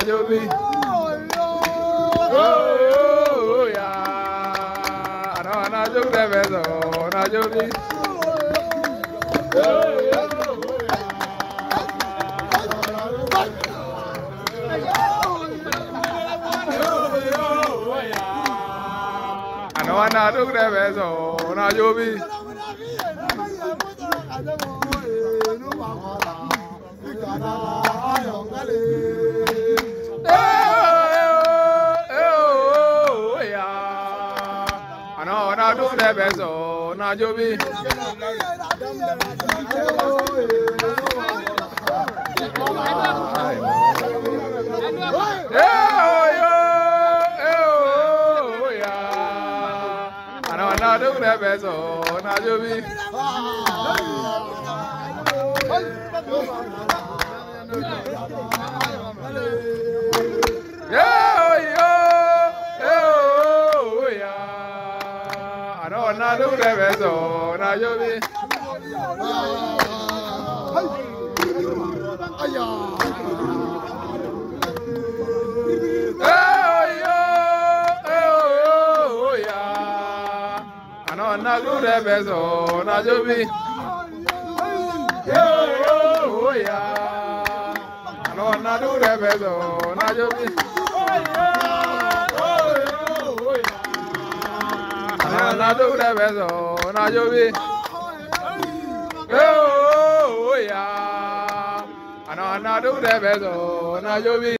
Najobi. Oh yeah. Ana jogre beso Najobi. Ana jogre beso Najobi. Ana jogre beso Najobi. Ana jogre beso Najobi. Ana jogre beso Najobi. Ana jogre beso Najobi. Ana jogre beso Najobi. Ana jogre beso Najobi. Ana jogre beso Najobi.